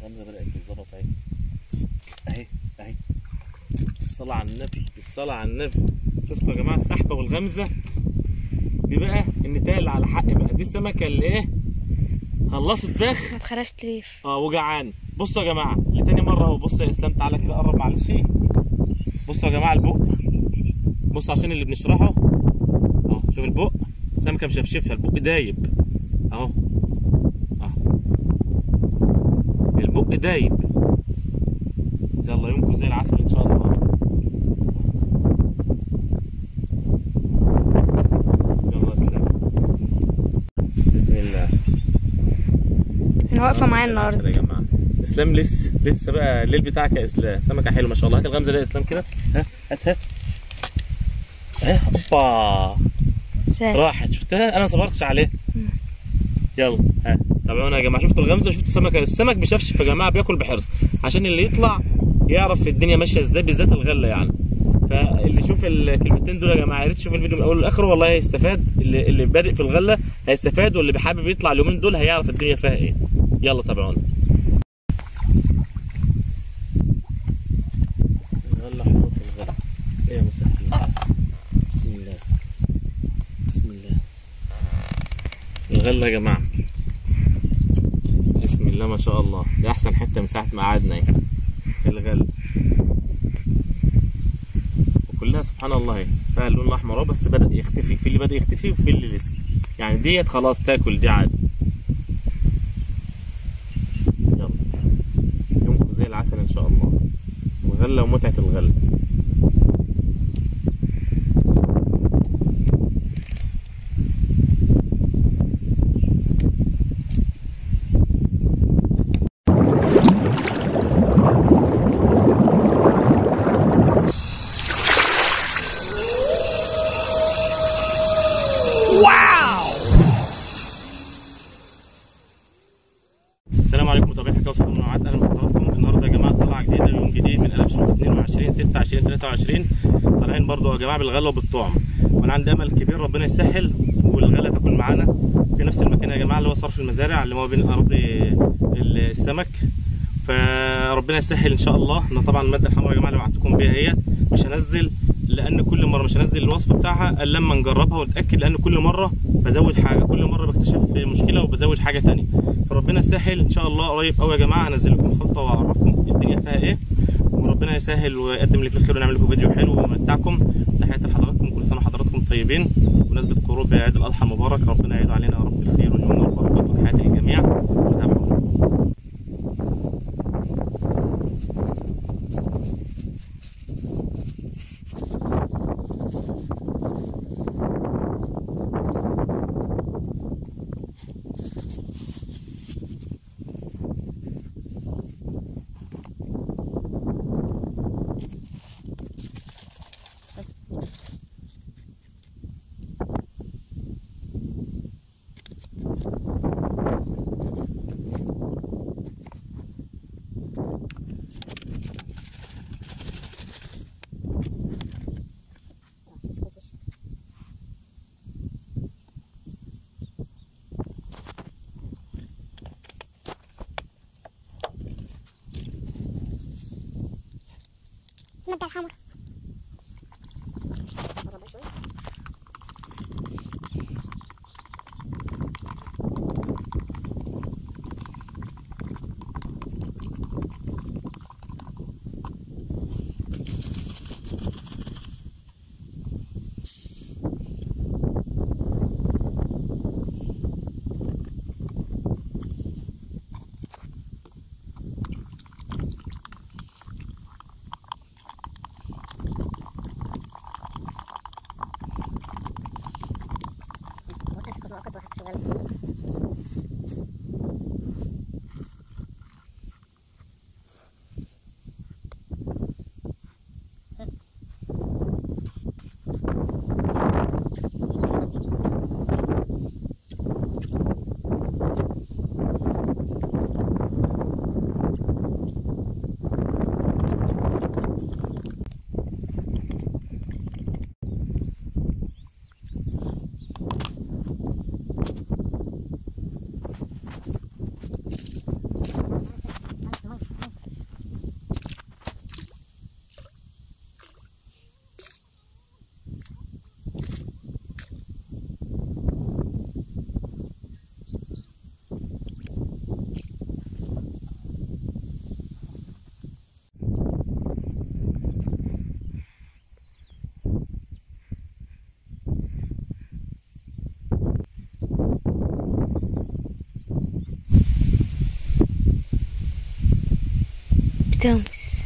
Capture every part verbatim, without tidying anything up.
الغمزه بدات تتظبط اهي اهي اهي. الصلاه على النبي، الصلاه على النبي. شفتوا يا جماعه السحبه والغمزه دي بقى النتايه اللي على حق بقى. دي السمكه اللي ايه خلصت بخ ما تخرجش تليف اه وجعان. بصوا يا جماعه لتاني مره اهو. بص يا اسلام تعالى كده قرب معلش. بصوا يا جماعه البق، بصوا عشان اللي بنشرحه اهو. شوف البق السمكه مشفشفها، البق دايب اهو اهو، البق دايب. يلا يومكم زي العسل ان شاء الله. يلا اسلام بسم الله. انا واقفه معايا النهارده يا جماعه. اسلام لسه لسه بقى الليل بتاعك يا اسلام. سمكه حلوه ما شاء الله. هات الغمزه دي يا اسلام كده. ها هات هات ايه. اوبا راحت. شفتها انا ما صبرتش عليها. يلا ها تابعونا يا جماعه. شفتوا الغمزه، شفتوا السمكه. السمك بيشفشف يا جماعه، بياكل بحرص عشان اللي يطلع يعرف الدنيا ماشيه ازاي، بالذات الغله يعني. فاللي يشوف الكلمتين دول يا جماعه يا ريت تشوف الفيديو من اوله لاخره، والله هيستفاد. اللي اللي بادئ في الغله هيستفاد، واللي حابب يطلع اليومين دول هيعرف الدنيا فيها ايه. يلا تابعونا. الغله حلاوه الغله. ايه يا مسهل. بسم الله بسم الله. الغله يا جماعه بسم الله ما شاء الله. دي احسن حته من ساعه ما قعدنا اهي الغله، وكلها سبحان الله اهي فيها اللون الاحمر اهو. بس بدا يختفي، في اللي بدا يختفي وفي اللي لسه يعني. ديت خلاص تاكل دي عادي. يلا يومكم زي العسل ان شاء الله. وغله ومتعه الغله. السلام عليكم متابعين حكايه وصول المنوعات. اهلا بحضراتكم. النهارده يا جماعه طلعه جديده، يوم جديد من قلب شهر اتنين وعشرين ستة عشرين تلاتة وعشرين. طالعين برضو يا جماعه بالغله وبالطعم، وانا عندي امل كبير ربنا يسهل والغله تاكل معانا في نفس المكان يا جماعه اللي هو صرف المزارع اللي هو بين اراضي السمك. فربنا يسهل ان شاء الله. انا طبعا الماده الحمراء يا جماعه اللي وعدتكم بيها هي مش هنزل، لان كل مره مش هنزل الوصف بتاعها الا لما نجربها ونتاكد، لان كل مره بزود حاجه، كل مره بكتشف مشكله وبزود حاجه ثانيه. فربنا يسهل ان شاء الله قريب قوي يا جماعه هنزل لكم خلطه واعرفكم الدنيا فيها ايه، وربنا يسهل ويقدم لي في الخير ونعمل لكم فيديو حلو ويمتعكم. تحياتي لحضراتكم، كل سنه وحضراتكم طيبين. بمناسبه قرب عيد الاضحى المبارك، ربنا يعيد علينا يا رب الخير واليمن والبركات. وتحياتي للجميع وتابعونا. المادة الحمراء تامس.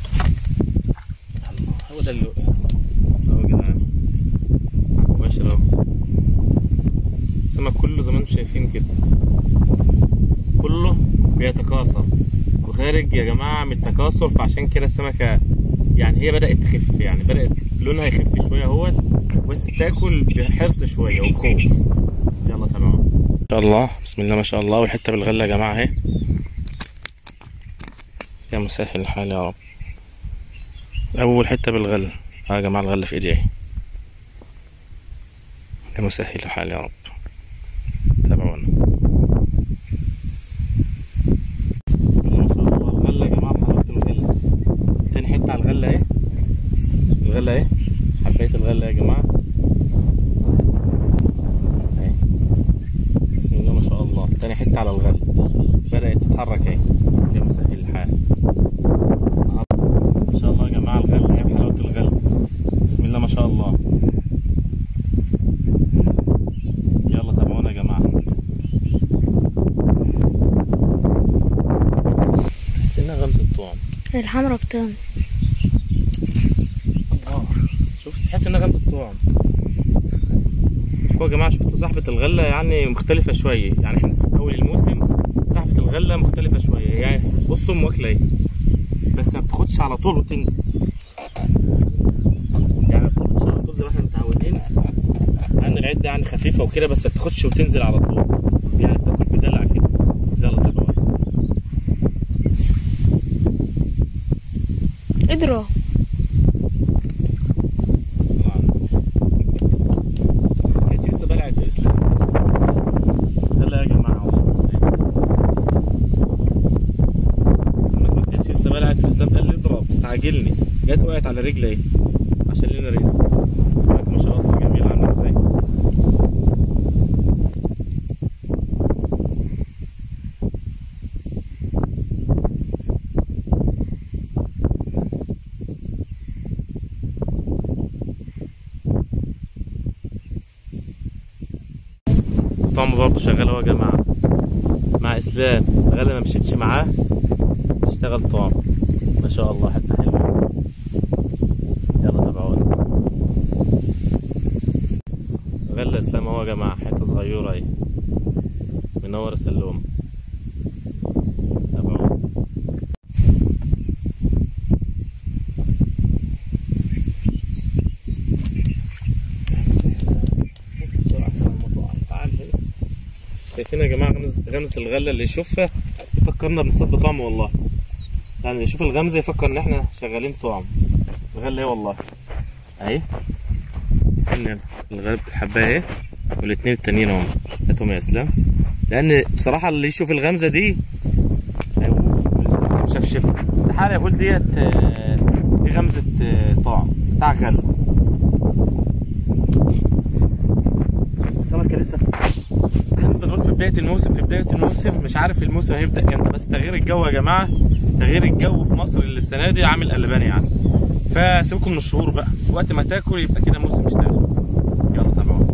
هو ده اللي اهو يا جدعان مباشر اهو. السمك كله زي ما انتم شايفين كده كله بيتكاثر وخارج يا جماعه من التكاثر، فعشان كده السمكه يعني هي بدات تخف، يعني بدات لونها يخف شويه اهوت، بس بتاكل بحرص شويه وبخوف. يلا تمام ما شاء الله بسم الله ما شاء الله. والحته بالغله يا جماعه اهي. يا مسهل الحال يا رب. اول حته بالغله ها يا جماعه، الغله في ايدي اهي. يا مسهل الحال يا رب. تابعونا. بسم الله ما شاء الله. الغله يا جماعه حلاوه الغله. تاني حته على الغله اهي. الغله اهي، حبايه الغله يا جماعه اهي. بسم الله ما شاء الله. تاني حته على الغله بدات تتحرك اهي. يا مسهل الحال ما شاء الله يا جماعه. الغله اهي بحلاوه الغله. بسم الله ما شاء الله. يلا تابعونا يا جماعه. تحس انها غمزه طعم. الحمرا بتامس. الله شوف تحس انها غمزه طعم. شوفوا يا جماعه، شفتوا صاحبه الغله يعني مختلفه شويه، يعني احنا اول الموسم صاحبه الغله مختلفه شويه، يعني بصوا ام واكله ايه بس ما بتاخدش على طول وتنزل، يعني ما بتاخدش على طول زي ما احنا متعودين. عن العده يعني خفيفه وكده، بس ما بتاخدش وتنزل على طول، يعني بتاكل بدلع كده. يلا تابعونا. اضرب. كانت لسه بلعت يا اسلام. يلا يا جماعه السمك ما كانتش لسه بلعت، اسلام قال لي اضرب استعجلني، جت وقعت على رجلي اهي عشان لنا رزق. السمك ما شاء الله جميل عامل ازاي. طعم برضه شغال اهو يا جماعه مع اسلام. الغله ما مشيتش معاه، اشتغل طعم ما شاء الله. حته حلوه. يلا تابعونا. غله اسلام اهو يا جماعه، حته صغيره اهي منور سلوم. تابعونا. شايفين يا جماعه غمزه غمزه الغله، اللي يشوفها يفكرنا بنصطاد بطعم والله، يعني اللي يشوف الغمزه يفكر ان احنا شغالين طعم. الغله اهي والله اهي. استنى الغلب الحبايه اهي، والاتنين التانيين اهم هاتهم يا اسلام، لان بصراحه اللي يشوف الغمزه دي هيقول مشفشفه استحاله يقول ديت دي غمزه طعم بتاع غله. السمكه لسه في بداية الموسم، في بداية الموسم مش عارف الموسم هيبدأ امتى، بس تغيير الجو يا جماعة، تغيير الجو في مصر السنة دي عامل قلبان يعني، فسيبكم من الشهور بقى، وقت ما تاكل يبقى كده موسم اشتغل. يلا تابعونا.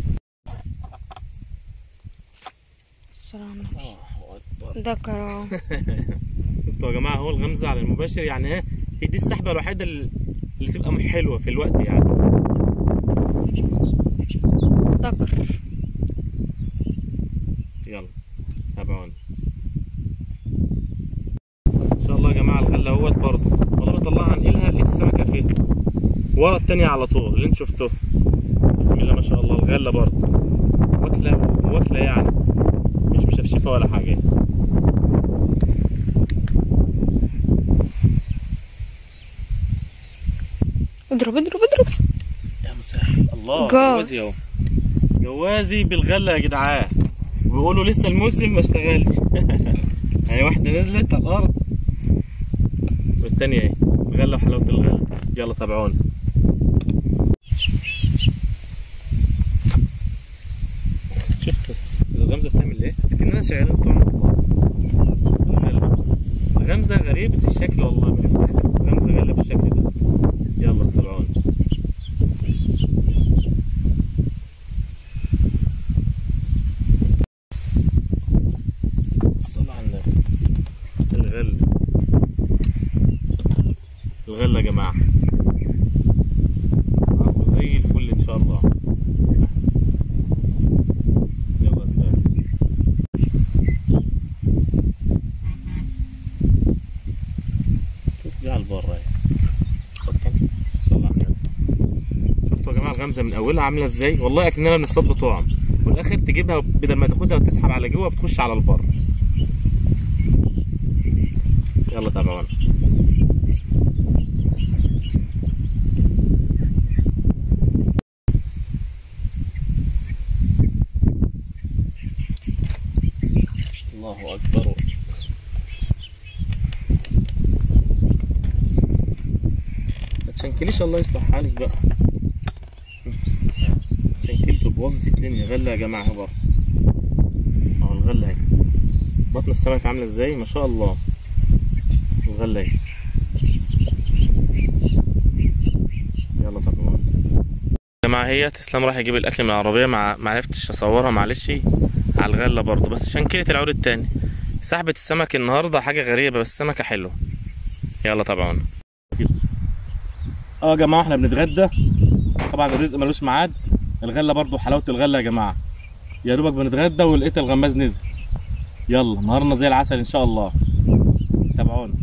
الصلاة على النبي. ده كرام. انتوا يا جماعة هو الغمزة على المباشر يعني ها، هي دي السحبة الوحيدة اللي تبقى حلوة في الوقت يعني. ذكر. يلا تابعونا. ان شاء الله يا جماعه الغله اهوت برضه، والله بطلعها انقلها لقيت السمكه فيها ورا التانية على طول اللي انتوا شفتوه. بسم الله ما شاء الله. الغله برضه واكله واكله يعني مش مشفشفه ولا حاجه. اضرب اضرب اضرب يا مسهل الله. جوازي اهو، جوازي بالغله يا جدعان، بيقولوا لسه الموسم ما اشتغلش. اهي واحده نزلت على الارض والتانية اهي الغله وحلاوه الغله. يلا تابعونا. شفت الغمزه بتعمل ايه؟ لكننا شغالين طعم الغله. الغمزه غريبه الشكل والله، بنفتخر غمزه غله بالشكل ده. يلا تابعونا. الغله جماعه، زي الفل ان شاء الله. يلا سلام. شوف على البر اهي. صلى على النبي. شفتوا يا جماعه الغمزه من اولها عامله ازاي؟ والله اكننا بنصطاد بطعم، وفي الاخر تجيبها بدل ما تاخدها وتسحب على جوه بتخش على البر. يلا تابعونا. الله اكبر. ما تشنكليش الله يصلح حالك بقى. شنكلته بوظت الدنيا. غله يا جماعه اهي بره اهو، الغله اهي. بطن السمك عامله ازاي ما شاء الله. الغله اهي. يلا طبعا يا جماعه هي تسلم راح يجيب الاكل من العربيه، مع ما عرفتش اصورها معلش على الغله برضه، بس شنكلت العود التاني. سحبت السمك النهارده حاجه غريبه بس سمكه حلوه. يلا طبعا. اه يا جماعه احنا بنتغدى طبعا، الرزق ملوش ميعاد. الغله برضو حلاوه الغله يا جماعه، يا دوبك بنتغدى ولقيت الغماز نزل. يلا نهارنا زي العسل ان شاء الله. تابعونا.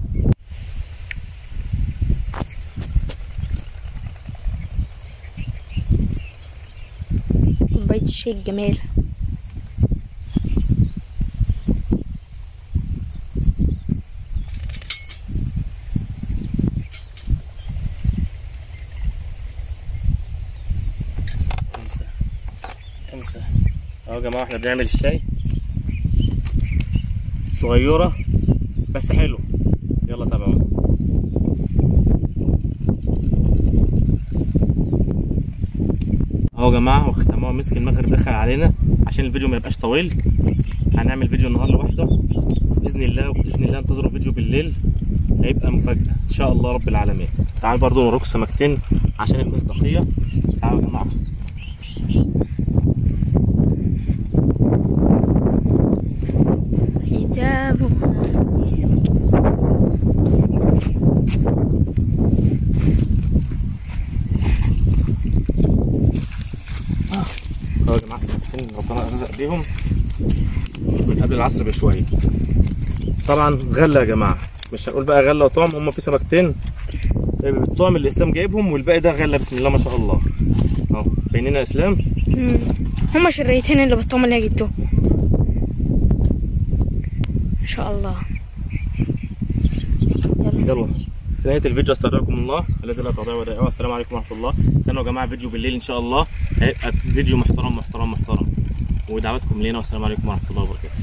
كوباية الشاي الجمال. خمسة اهو يا جماعه احنا بنعمل الشاي صغيره بس حلو. يلا تابعونا. اهو يا جماعه وختموها مسك المغرب دخل علينا عشان الفيديو ما يبقاش طويل. هنعمل فيديو النهارده لوحده باذن الله، وباذن الله انتظروا فيديو بالليل هيبقى مفاجاه ان شاء الله رب العالمين. تعالوا برضو نوريكم سمكتين عشان المصداقيه. تعالوا يا جماعه. اهو يا جماعه سمكتين ربنا رزق بيهم من قبل العصر بشويه. طبعا غله يا جماعه، مش هنقول بقى غله وطعم، هم في سمكتين بالطعم اللي اسلام جايبهم والباقي ده غله بسم الله ما شاء الله. اهو باينين يا اسلام. هما شريتين اللي بالطعم اللي جبتهم ما شاء الله. يلا يلا في نهايه الفيديو استودعكم الله الذي لا تضيع ودائعه. السلام عليكم ورحمه الله. استنوا يا جماعه فيديو بالليل ان شاء الله هيبقى فيديو محترم محترم محترم، ودعواتكم لينا والسلام عليكم ورحمه الله وبركاته.